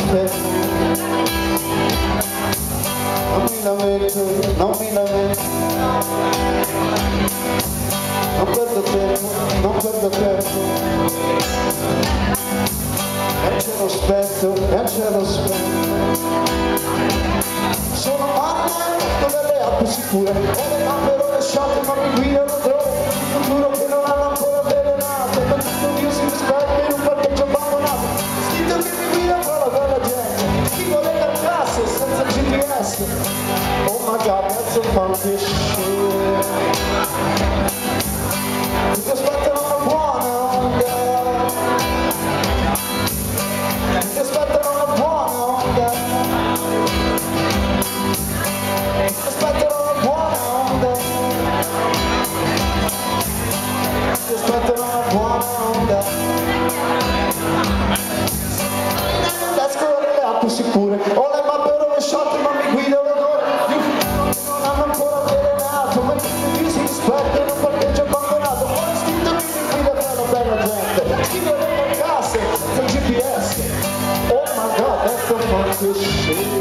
sospetto, non mi lamento, non mi lamento, non perdo tempo, non perdo tempo, e c'è lo spetto, e c'è lo spetto. Sono anni dove le app sicure, ho le mappe rovesciate ma mi guidano dove il futuro che non hanno ancora avvelenato, ma tutto Dio si rispetta in un parcheggio abbandonato, istinto che mi guida fra la bella gente, chi vuole carcasse senza GPS, oh my god, that's a funky shit, ti aspettano una buona onda, ti aspettano una buona onda, ti aspettano una buona onda, ti aspettano una buona onda. Escono le app sicure, ho le mappe rovesciate ma mi guida l'odore di un futuro che non hanno ancora avvelenato, ma chi si rispetta in un parcheggio abbandonato, ho l'istinto che mi guida fra la bella gente, chi vuole le casse senza GPS, oh my god, that's the funky shit.